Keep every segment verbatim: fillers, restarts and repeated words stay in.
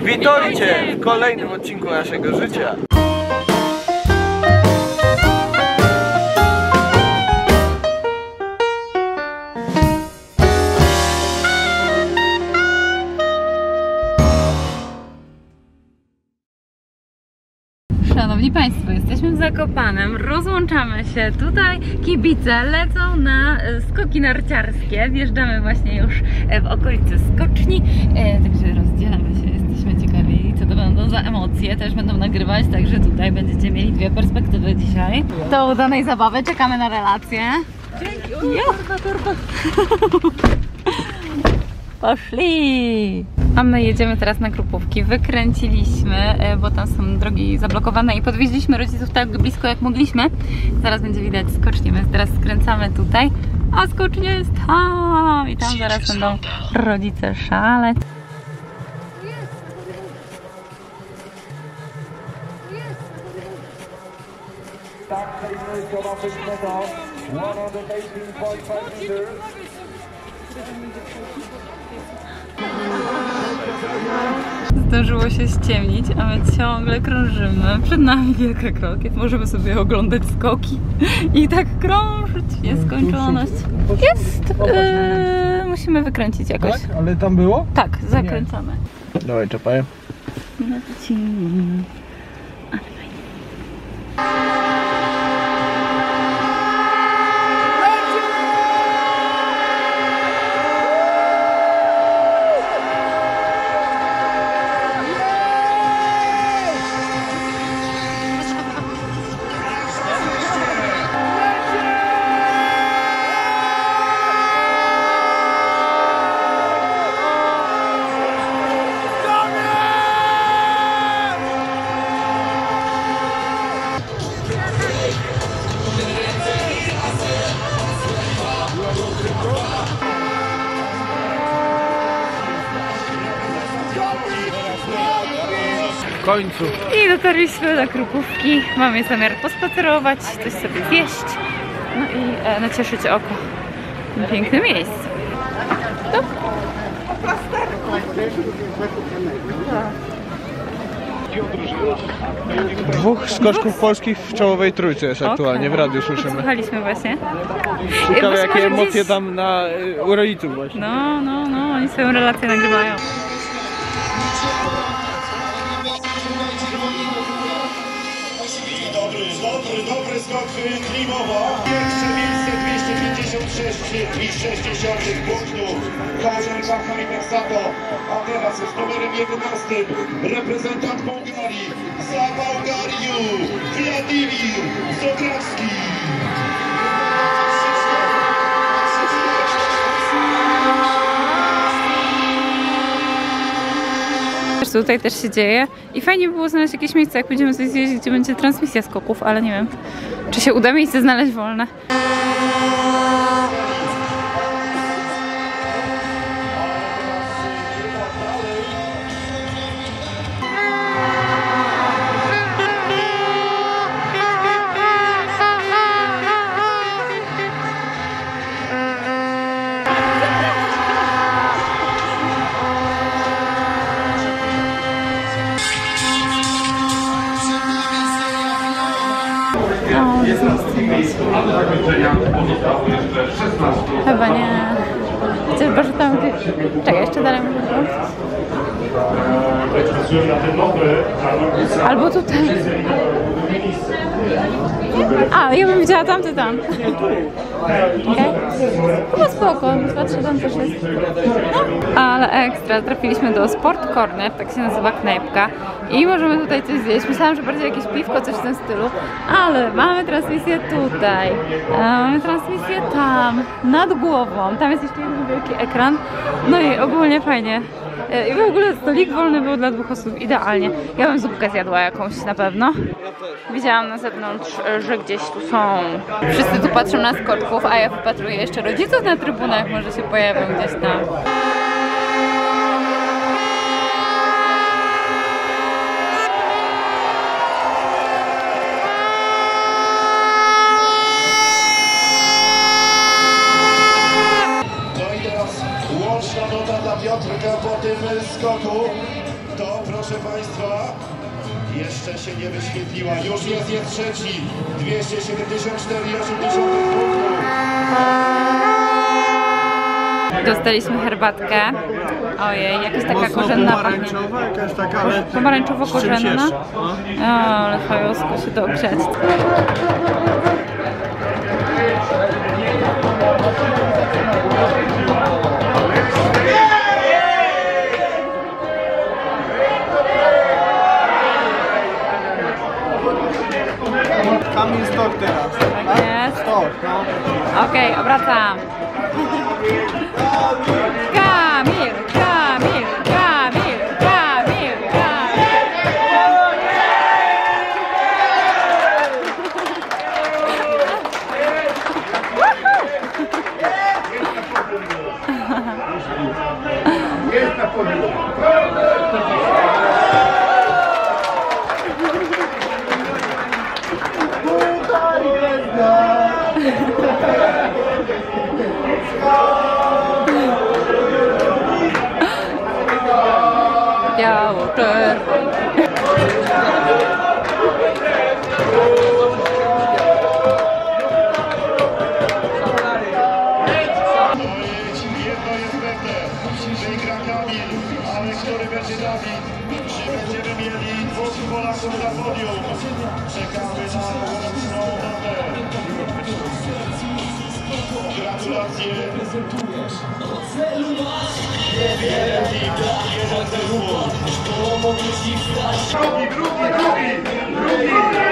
Witajcie w kolejnym odcinku naszego życia. Szanowni Państwo, jesteśmy w Zakopanem, rozłączamy się, tutaj kibice lecą na skoki narciarskie, wjeżdżamy właśnie już w okolicy skoczni, także rozdzielamy się, jesteśmy ciekawi, co to będą za emocje, też będą nagrywać, także tutaj będziecie mieli dwie perspektywy dzisiaj. Do udanej zabawy, czekamy na relację. Dzięki, o, torba, torba. Poszli! A my jedziemy teraz na Krupówki. Wykręciliśmy, bo tam są drogi zablokowane i podwieźliśmy rodziców tak blisko jak mogliśmy. Zaraz będzie widać skocznie, więc teraz skręcamy tutaj, a skocznie jest tam i tam zaraz będą rodzice szaleć. Zdążyło się ściemnić, a my ciągle krążymy. Przed nami wielka krokiet. Możemy sobie oglądać skoki i tak krążyć. Nieskończoność. Jest! Yy, musimy wykręcić jakoś. Tak? Ale tam było? Tak, zakręcamy. Dawaj, czapaj. Lecimy. Ale fajnie. W końcu. I dotarliśmy do Krupówki. Mamy zamiar pospacerować, coś sobie zjeść, no i e, nacieszyć oko tym pięknym miejscem. To? Dwóch skoczków polskich w czołowej trójce jest aktualnie, w radiu słyszymy. Słuchaliśmy właśnie. Ciekawe jakie emocje tam na u rodziców właśnie. No, no, no, oni swoją relację nagrywają. Dobry, dobry, dobry skok Klimowa. Pierwsze miejsce dwieście pięćdziesiąt sześć i sześćdziesiąt punktów. Koleżanka Hajmek Sato. A teraz z numerem jedenastym reprezentant Bułgarii. Za Bułgarię Władimir Zokrawski. Tutaj też się dzieje i fajnie by było znaleźć jakieś miejsce, jak będziemy coś zjeść, gdzie będzie transmisja skoków, ale nie wiem, czy się uda miejsce znaleźć wolne. No, jest chyba nie. Chociaż że tam gdzieś. Czekaj, jeszcze dalej może wrócić. Albo tutaj. A, ja bym widziała tamty tam. Okay. Chyba spoko, patrzę, tam też jest. No, ale ekstra, trafiliśmy do Sport Corner, tak się nazywa knajpka. I możemy tutaj coś zjeść. Myślałam, że bardziej jakieś piwko, coś w tym stylu. Ale mamy transmisję tutaj. Mamy transmisję tam, nad głową. Tam jest jeszcze jeden wielki ekran. No i ogólnie fajnie. I w ogóle stolik wolny był dla dwóch osób, idealnie. Ja bym zupkę zjadła jakąś na pewno. Widziałam na zewnątrz, że gdzieś tu są. Wszyscy tu patrzą na skoczków, a ja wypatruję jeszcze rodziców na trybunach, może się pojawią gdzieś tam. No i teraz łączna nota dla Piotrka po tym skoku. To proszę Państwa, jeszcze się nie wyświetliła, już jest, jest trzeci, dwieście siedemdziesiąt cztery i osiemdziesiąt punktów. Dostaliśmy herbatkę. Ojej, jakaś taka Mocno korzenna pachnie. pomarańczowa, jakaś taka, ale Pomarańczowo-korzenna. O, ale fajosko się dogrzeć. Kamil Stok teraz. Tak jest. Stok, no. Okej, okay, obracam. Kamil, Kamil, Kamil, Kamil, Kamil. Jest na podium. Biało-czerwony. Jedno jest pewne, wygra Kamil, ale który będzie Dawid? Czy będziemy mieli dwóch Polaków na podium? Czekamy na łączną notę. Gratulacje. Wielki, jeden zespół. Drugi, drugi, drugi, drugi.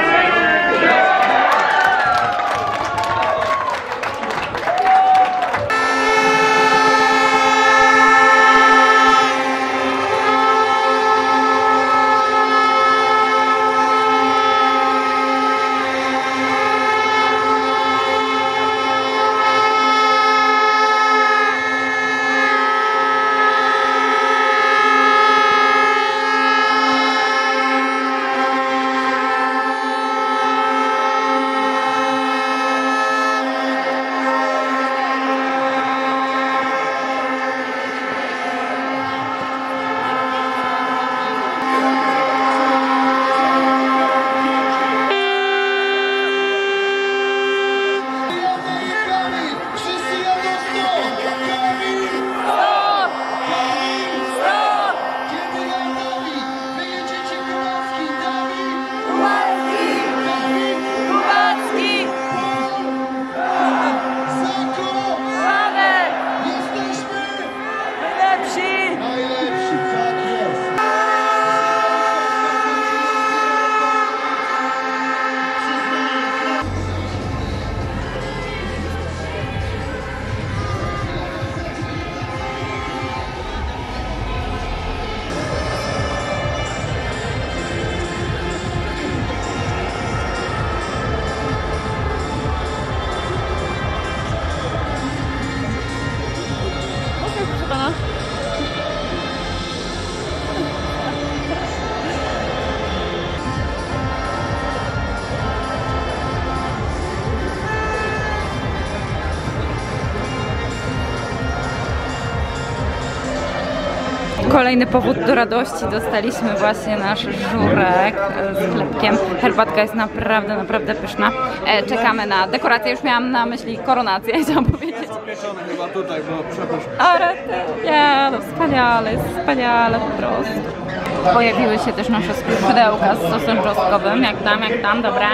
Kolejny powód do radości, dostaliśmy właśnie nasz żurek z chlebkiem. Herbatka jest naprawdę, naprawdę pyszna. E, czekamy na dekorację, już miałam na myśli koronację, chciałam powiedzieć. Pieczone chyba tutaj, bo przepraszam. Ale nie, no wspaniale, jest wspaniale po prostu. Pojawiły się też nasze skrzydełka z sosem czosnkowym. Jak tam, jak tam, dobra?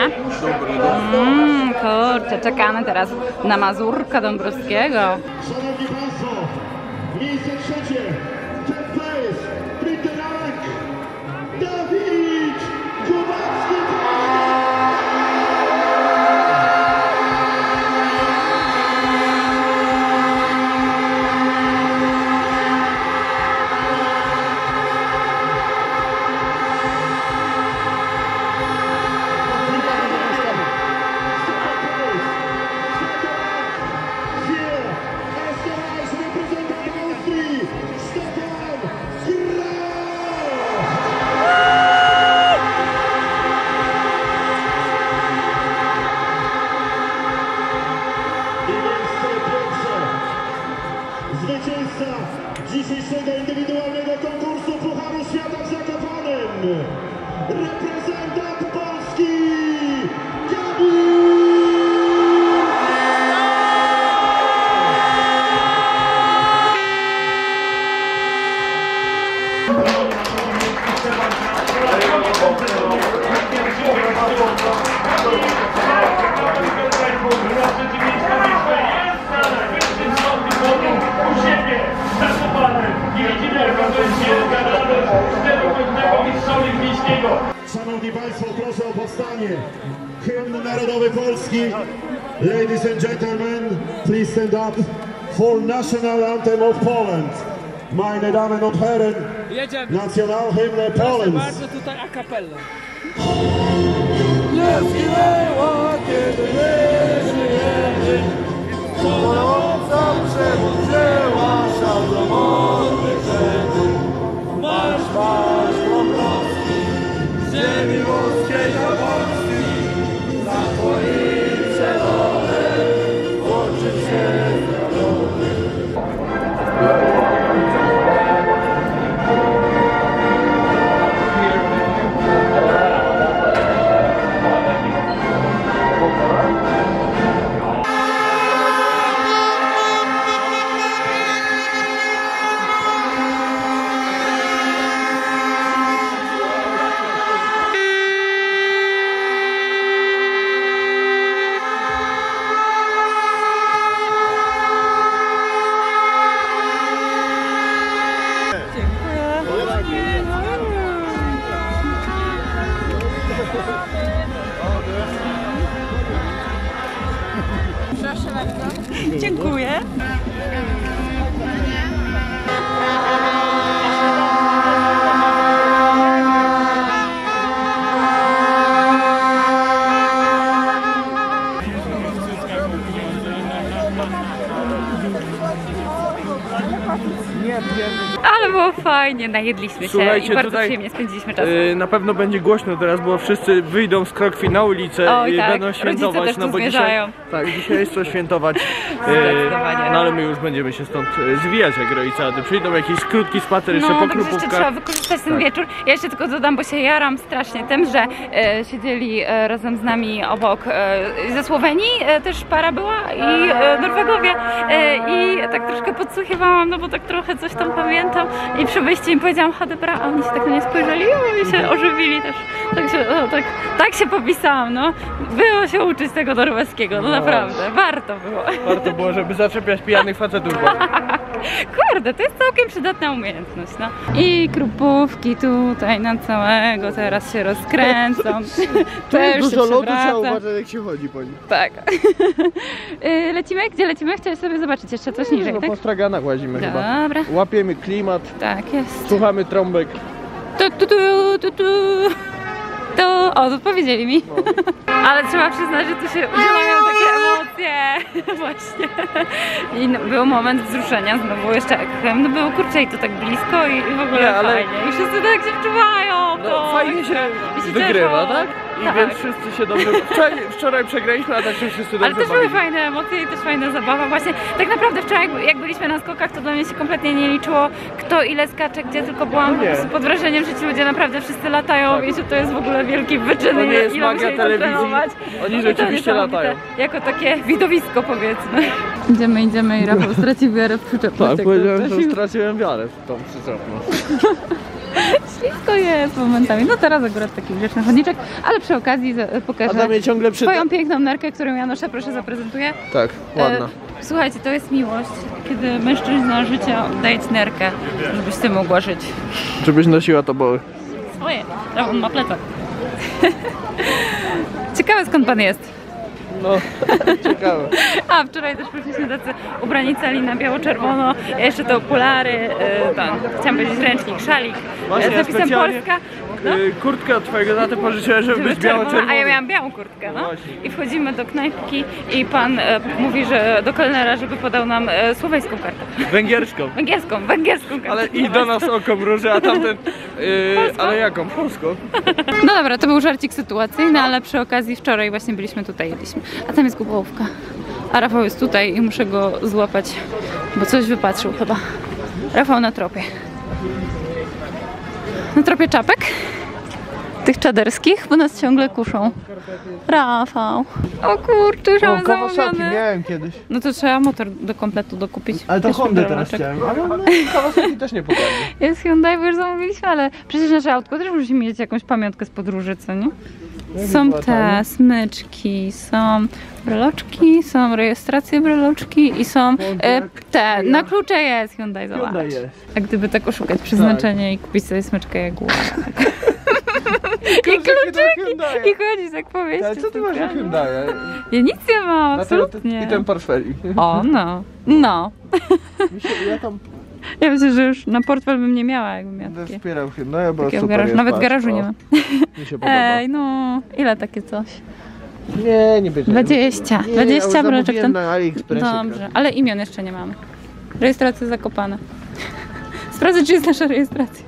Mmm, kurczę, czekamy teraz na Mazurka Dąbrowskiego. Szanowni Państwo, miejsce trzecie. Ten place, Brytyjczyk, Dawid Kubacki. Stefan Graf! reprezentant Polski Gabi! Szanowni Państwo, proszę o powstanie. Hymn Narodowy Polski. Ladies and gentlemen, please stand up for national anthem of Poland. Meine Damen und Herren, Nationalhymne Polens. Bardzo tutaj a cappella. Nie zginęła, kiedy nie żyjemy, Polonca przewodniała szalomony kredy. Marsz, marsz Dąbrowski, z ziemi włoskiej do Polski, za twoim przelodem łączy się narody. Proszę bardzo. Dziękuję. Ale było fajnie, najedliśmy się Słuchajcie, i bardzo tutaj, przyjemnie spędziliśmy czas. Yy, na pewno będzie głośno teraz, bo wszyscy wyjdą z Krokwi na ulicę Oj, i tak. będą Rodzice świętować. też tu No bo zmierzają. dzisiaj, tak, dzisiaj jest co świętować. Zdecydowanie. no ale my już będziemy się stąd e, zwijać jak rodzicady. Przyjdą jakiś krótki spacer jeszcze No, po także jeszcze trzeba Krupówkach. wykorzystać ten Tak. wieczór. Ja jeszcze tylko dodam, bo się jaram strasznie tym, że e, siedzieli e, razem z nami obok e, ze Słowenii, e, też para była i e, Norwegowie e, i tak troszkę podsłuchiwałam, no bo tak trochę coś tam pamiętam i przy wyjściu im powiedziałam Hadebra, a oni się tak na mnie spojrzeli i się ożywili też. Tak się, no, tak, tak się popisałam, no. Było się uczyć tego norweskiego, no naprawdę, warto było. Warto było, żeby zaczepiać pijanych facetów. Kurde, to jest całkiem przydatna umiejętność, no. I krupówki tutaj na całego teraz się rozkręcą. Też się Dużo lodu, trzeba przewraca. uważać jak się chodzi po nim. Tak. Y, lecimy? Gdzie lecimy? Chciałeś sobie zobaczyć jeszcze coś niżej, No tak? po straganach łazimy chyba. Dobra. Łapiemy klimat, Tak jest. słuchamy trąbek. Tu, tu, tu, tu, tu. To, o, to powiedzieli mi. Ale trzeba przyznać, że tu się udzielają takie emocje. Właśnie. I no, był moment wzruszenia znowu jeszcze echem. No było kurczę i to tak blisko i, i w ogóle Nie, ale- fajnie. I wszyscy tak się wczuwają. No, to. fajnie się I się wygrywa, cieszą. tak? I Tak. więc wszyscy się dobrze... Wczoraj, wczoraj przegraliśmy, a tak się wszyscy dobrze Ale też były bawili. fajne emocje i też fajna zabawa. Właśnie tak naprawdę wczoraj jak- jak byliśmy na skokach, to dla mnie się kompletnie nie liczyło kto ile skacze, gdzie, tylko byłam No po nie. prostu pod wrażeniem, że ci ludzie naprawdę wszyscy latają Tak. i że to jest w ogóle wielki wyczyn. To nie jest ile magia musieli to telewizji. trenować. Oni I to rzeczywiście niesamowite. latają. Jako takie widowisko powiedzmy. Idziemy, idziemy i Rafał stracił wiarę w przyczepność. Tak, powiedziałem, że straciłem wiarę w tą przyczepność. Ślisko jest momentami. No teraz akurat taki grzeczny chodniczek, ale przy okazji za- A pokażę za mnie ciągle przy... swoją piękną nerkę, którą ja noszę, proszę zaprezentuję. Tak, ładna. E, słuchajcie, to jest miłość, kiedy mężczyzna życia oddaje ci nerkę, żebyś ty mogła żyć. Żebyś nosiła to boły. Swoje, a on ma plecak. Ciekawe skąd pan jest. No, ciekawe. A wczoraj też poszliśmy tacy ubrani cali na biało-czerwono, jeszcze te okulary, e, tam, chciałam powiedzieć ręcznik, szalik Właśnie, e, z napisem specjalnie, Polska. No. y, kurtkę od twojego taty pożyczyłem, żeby być biało-czerwony. A ja miałam białą kurtkę, no. No właśnie. I wchodzimy do knajpki i pan e, mówi, że do kelnera, żeby podał nam e, słoweńską kartę. Węgierską. Węgierską, węgierską kartę. Ale i do nas oko mruży, a tamten... Yy, Polską. ale jaką? Polską. No dobra, to był żarcik sytuacyjny, ale przy okazji wczoraj właśnie byliśmy tutaj, jedliśmy. A tam jest Gubałówka. A Rafał jest tutaj i muszę go złapać, bo coś wypatrzył chyba. Rafał na tropie. Na tropie czapek. Tych czaderskich, bo nas ciągle kuszą. Rafał. O kurczę, już O, mamy Kawasaki zamówione. miałem kiedyś. No to trzeba motor do kompletu dokupić. Ale to Też Hondę teraz broloczek. chciałem. Ale no, Kawasaki też nie pokażę. Jest Hyundai, bo już zamówiliśmy, ale przecież nasze autko też musi mieć jakąś pamiątkę z podróży, co nie? Są była te tania. smyczki, są breloczki, są rejestracje breloczki i są e, te, na klucze jest Hyundai, zobacz. Hyundai jest. A gdyby tak oszukać przeznaczenie i kupić sobie smyczkę jak głowę. I kluczyki! I chodzić tak po mieście. Ale co ty masz na Hyundai? Ja nic nie mam, Na tyle- absolutnie. I ten portfelik. O, no. No. Mi się, ja tam Ja myślę, że już na portfel bym nie miała, jakbym miała będę takie. wspierał Hyundai, bo Takiego super garażu. jest, Nawet patrz, garażu o, nie ma. Mi się podoba. Ej, no. Ile takie coś? Nie, nie będzie. dwadzieścia. Nie, dwadzieścia ja broleczek zamówiłem ten. na AliExpressie. Dobrze, ale imion jeszcze nie mamy. Rejestracja zakopana. Sprawdzę, czy jest nasza rejestracja.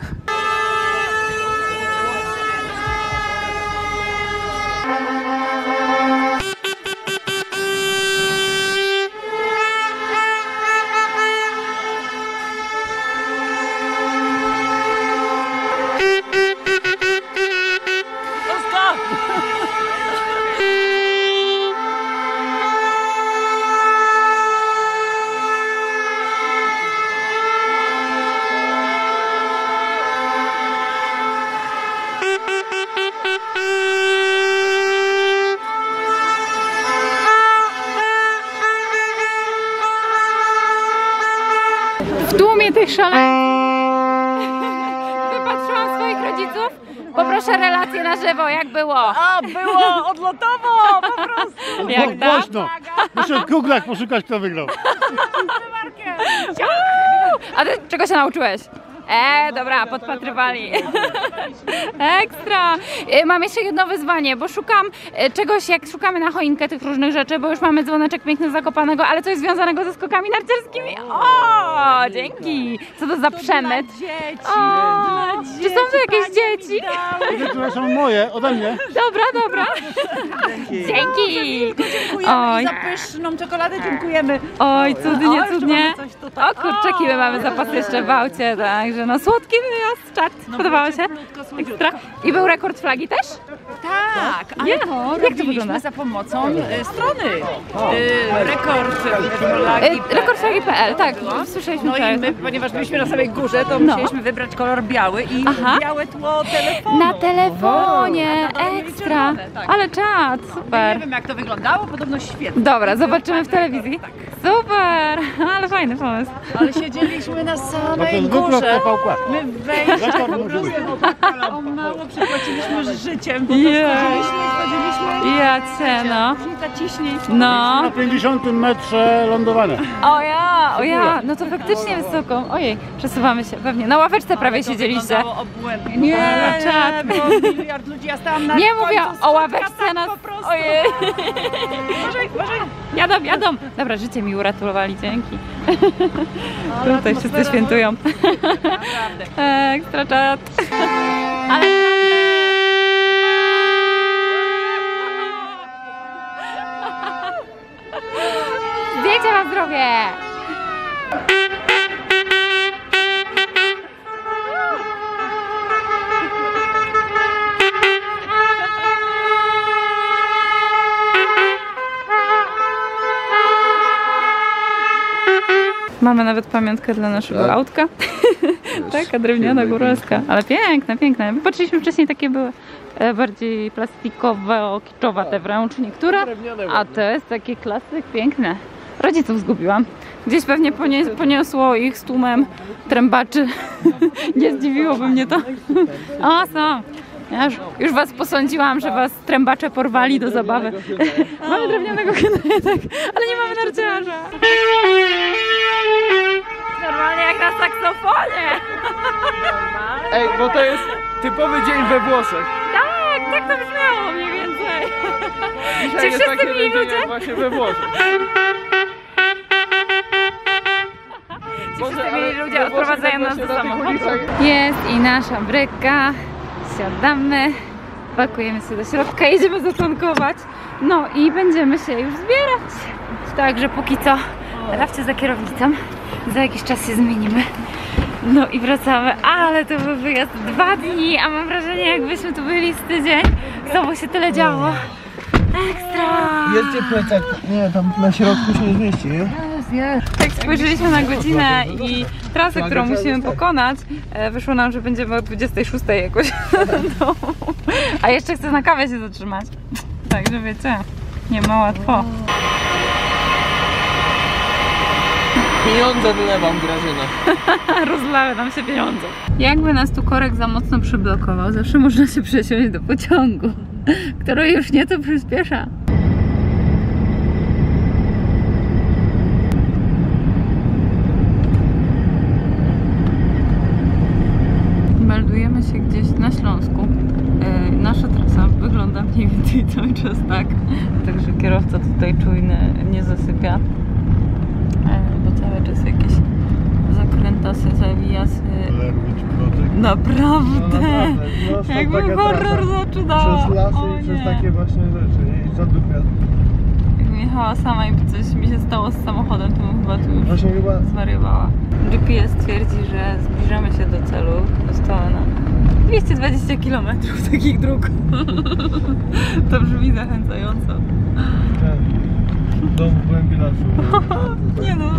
W tłumie tych szaleńców wypatrzyłam swoich rodziców. Poproszę relację na żywo, jak było. A, było odlotowo, po prostu. Jak tam? Głośno. Muszę w Google'ach poszukać, kto wygrał. A ty czego się nauczyłeś? E, dobra, podpatrywali. Ekstra. E, Mam jeszcze jedno wyzwanie, bo szukam e, czegoś, jak szukamy na choinkę tych różnych rzeczy, bo już mamy dzwoneczek piękny Zakopanego, ale coś związanego ze skokami narciarskimi. O, dzięki. Co to za przemyt? Dzieci, O, dla czy są tu jakieś dzieci? Te, które są moje, ode mnie. Dobra, dobra. Dzięki. Dziękujemy Oj. za pyszną czekoladę, dziękujemy. Oj, cudnie, O, jeszcze cudnie. mamy coś tutaj. O kurczaki, my mamy zapas jeszcze w aucie, także no słodki wyjazd, czad. Podobało się? Cieplutko, słodziutko. Ekstra. I był rekord flagi też? Tak, ale Nie, to jak to robiliśmy wygląda? za pomocą e, strony. E, rekord flagi. E, rekord flagi kropka p l, tak, słyszeliśmy No wczoraj. i my, ponieważ byliśmy na samej górze, to No. musieliśmy wybrać kolor biały i Aha. białe tło telefonu. Na telefonie, Tak, na dole ekstra. czerwone, tak. Ale czad, Nie super. wiem jak to wyglądało, podobno świetnie. Dobra, zobaczymy w telewizji. Super, ale fajny pomysł. Ale siedzieliśmy na No to samej zwykle górze. T V K. My wejście Rekord po musi być. prostu o mało przepłaciliśmy z życiem, bo Jej. to wchodziliśmy, wchodziliśmy. Ja cię, no. Różnica ciśnień. No. Na pięćdziesiątym metrze lądowane. O ja, o ja, no to faktycznie wysoko. Ojej, przesuwamy się pewnie. Na ławeczce prawie To siedzieliście. wyglądało obłędnie. Nie, Ale czad. nie, było miliard ludzi, ja stałam na Nie końcu mówię schodka, o ławeczce tak nas. po prostu. Ojej. Uważaj, uważaj. Jadą, jadą. Dobra, życie mi uratowali, dzięki. Tutaj wszyscy atmosfera, świętują. Naprawdę. Ekstra czat. Ale... Zdjęcia na zdrowie! Mamy nawet pamiątkę dla naszego Tak. autka. Taka drewniana góralska. Ale piękne, piękne. Patrzyliśmy wcześniej, takie były e, bardziej plastikowe, kiczowate wręcz niektóre. A to jest taki klasyk, piękne. Rodziców zgubiłam. Gdzieś pewnie ponie, poniosło ich z tłumem trębaczy. Nie zdziwiłoby mnie to. O, są. Ja już, już was posądziłam, że was trębacze porwali do zabawy. Mamy drewnianego Hyundai, tak, ale nie mamy narciarza. Normalnie jak na saksofonie. Ej, bo to jest typowy dzień we Włoszech. Tak, tak to brzmiało mniej więcej. Dzisiaj Czy jest wszyscy taki mili dzień ludzie? jak właśnie we Włoszech. Ci wszyscy ale mili ludzie we Włoszech odprowadzają tak nas do właśnie na tych samochodu. ulicach- Jest i nasza bryka. Siadamy, pakujemy się do środka, jedziemy zatankować. No i będziemy się już zbierać. Także póki co Rafcie za kierownicą. Za jakiś czas się zmienimy. No i wracamy, ale to był wyjazd dwa dni, a mam wrażenie, jakbyśmy tu byli z tydzień. Znowu się tyle działo. Ekstra! Jest plecak. Nie, tam na środku się nie zmieści, nie? Tak spojrzeliśmy na godzinę i trasę, którą musimy pokonać, wyszło nam, że będziemy o dwudziestej szóstej jakoś w domu. A jeszcze chcę na kawę się zatrzymać. Także wiecie, nie ma łatwo. Pieniądze wylewam, Grażyna. Rozlały nam się pieniądze. Jakby nas tu korek za mocno przyblokował, zawsze można się przesiąść do pociągu, który już nieco przyspiesza. Meldujemy się gdzieś na Śląsku. Yy, nasza trasa wygląda mniej więcej cały czas tak. Także kierowca tutaj czujny nie zasypia. Bo cały czas jakieś zakrętasy, zawijasy. Naprawdę! No, no, jakby taka horror trasa. zaczynała. Przez lasy O i przez nie. takie właśnie rzeczy, nie? I zadupia. Jakbym jechała sama i coś mi się stało z samochodem, to bym chyba tu już Właśnie chyba... zwariowała. G P S twierdzi, że zbliżamy się do celu. Zostało nam dwieście dwadzieścia kilometrów takich dróg. To brzmi zachęcająco. W domu w głębi lasu. Nie no.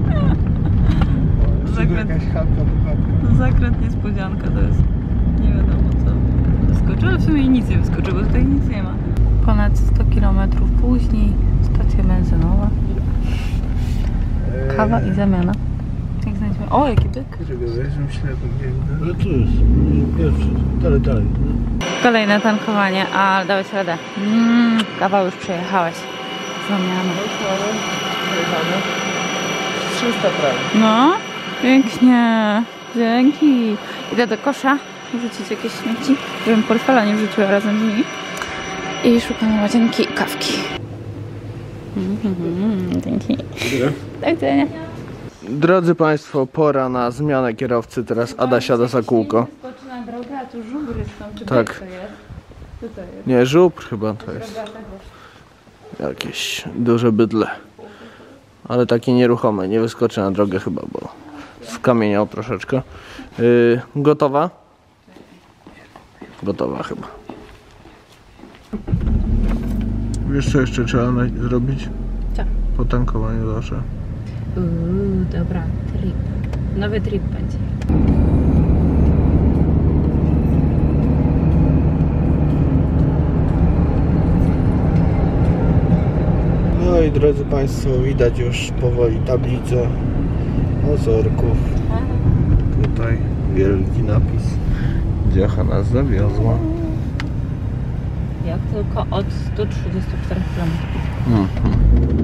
Zakręt, Jakaś chatka, chatka. zakręt niespodzianka to jest nie wiadomo co wyskoczy, ale w sumie nic nie wyskoczy, bo tutaj nic nie ma. Ponad sto kilometrów później stacja benzynowa. Kawa i zamiana. Jak znajdziemy... O, jaki byk! Czego wiesz, myślę, to Ale tu jest, pierwszy, dalej, dalej. Kolejne tankowanie, ale dałeś radę. Mm, kawał już przejechałeś. Zamiana. trzysta prawie. No, pięknie. Dzięki. Idę do kosza wrzucić jakieś śmieci, żebym portfela nie wrzuciła razem z nimi. I szukam łazienki i kawki. Mm-hmm, dzięki. Do widzenia. Drodzy Państwo, pora na zmianę kierowcy. Teraz Ada siada za kółko. Spoczyna droga, a tu żubry są. Czy Tak. to jest? Co to jest? Nie, żubr chyba to jest. Jakieś duże bydle. Ale takie nieruchome, nie wyskoczy na drogę chyba, bo skamieniał troszeczkę. Yy, gotowa? Gotowa chyba. Wiesz co jeszcze trzeba zrobić? Co? Po tankowaniu zawsze. Uuu, dobra, trip. Nowy trip będzie. No i drodzy Państwo, widać już powoli tablicę Ozorków. Tutaj wielki napis, gdzie nas zawiozła. Jak tylko od stu trzydziestu czterech kilometrów. Mhm.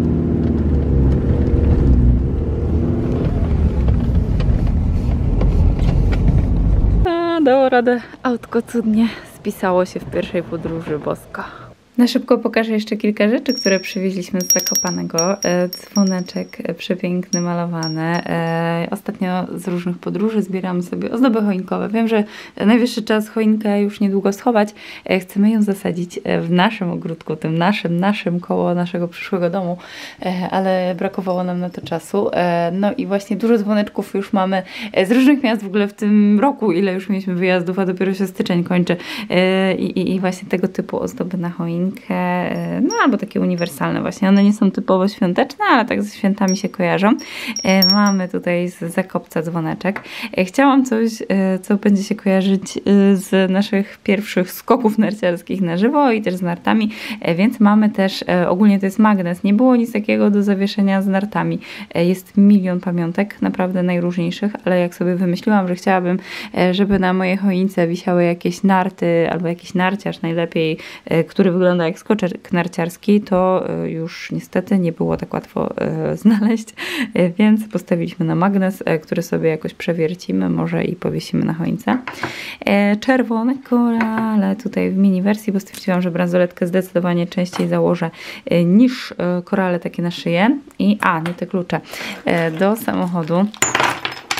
A, dało radę. Autko cudnie spisało się w pierwszej podróży, boska. Na szybko pokażę jeszcze kilka rzeczy, które przywieźliśmy z Zakopanego. E, dzwoneczek przepiękny, malowany. E, ostatnio z różnych podróży zbieramy sobie ozdoby choinkowe. Wiem, że najwyższy czas choinkę już niedługo schować. E, chcemy ją zasadzić w naszym ogródku, tym naszym, naszym koło naszego przyszłego domu, e, ale brakowało nam na to czasu. E, no i właśnie dużo dzwoneczków już mamy z różnych miast w ogóle w tym roku, ile już mieliśmy wyjazdów, a dopiero się styczeń kończy. E, i, I właśnie tego typu ozdoby na choinkę. No albo takie uniwersalne właśnie. One nie są typowo świąteczne, ale tak ze świętami się kojarzą. Mamy tutaj z Zakopca dzwoneczek. Chciałam coś, co będzie się kojarzyć z naszych pierwszych skoków narciarskich na żywo i też z nartami, więc mamy też, ogólnie to jest magnes. Nie było nic takiego do zawieszenia z nartami. Jest milion pamiątek, naprawdę najróżniejszych, ale jak sobie wymyśliłam, że chciałabym, żeby na mojej choince wisiały jakieś narty albo jakiś narciarz najlepiej, który wygląda jak skoczek narciarski, to już niestety nie było tak łatwo znaleźć, więc postawiliśmy na magnes, który sobie jakoś przewiercimy, może i powiesimy na choince. Czerwone korale tutaj w mini wersji, bo stwierdziłam, że bransoletkę zdecydowanie częściej założę niż korale takie na szyję. I a, nie te klucze do samochodu.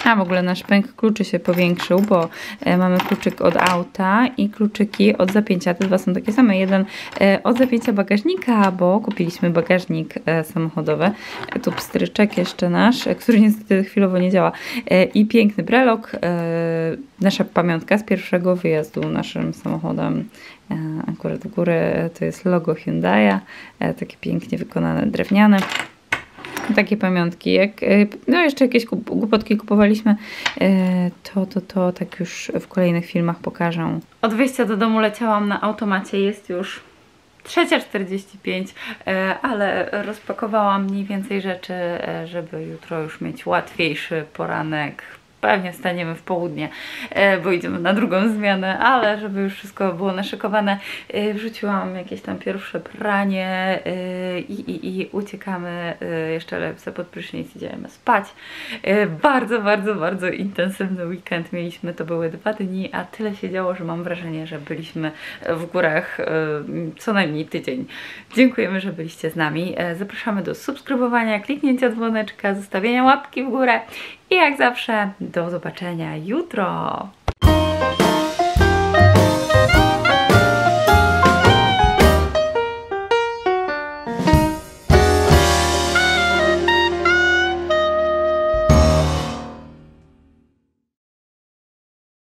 A w ogóle nasz pęk kluczy się powiększył, bo e, mamy kluczyk od auta i kluczyki od zapięcia. Te dwa są takie same. Jeden e, od zapięcia bagażnika, bo kupiliśmy bagażnik e, samochodowy. E, tu pstryczek jeszcze nasz, e, który niestety chwilowo nie działa. E, I piękny brelok. E, nasza pamiątka z pierwszego wyjazdu naszym samochodem. E, akurat w górę to jest logo Hyundai'a. E, takie pięknie wykonane, drewniane. Takie pamiątki, jak no jeszcze jakieś głupotki kupowaliśmy, to, to, to tak już w kolejnych filmach pokażę. Od wyjścia do domu leciałam na automacie, jest już trzecia czterdzieści pięć, ale rozpakowałam mniej więcej rzeczy, żeby jutro już mieć łatwiejszy poranek. Pewnie wstaniemy w południe, bo idziemy na drugą zmianę, ale żeby już wszystko było naszykowane, wrzuciłam jakieś tam pierwsze pranie i, i, i uciekamy jeszcze lepsze pod prysznic, idziemy spać. Bardzo, bardzo, bardzo intensywny weekend mieliśmy, to były dwa dni, a tyle się działo, że mam wrażenie, że byliśmy w górach co najmniej tydzień. Dziękujemy, że byliście z nami. Zapraszamy do subskrybowania, kliknięcia dzwoneczka, zostawienia łapki w górę i jak zawsze do zobaczenia jutro.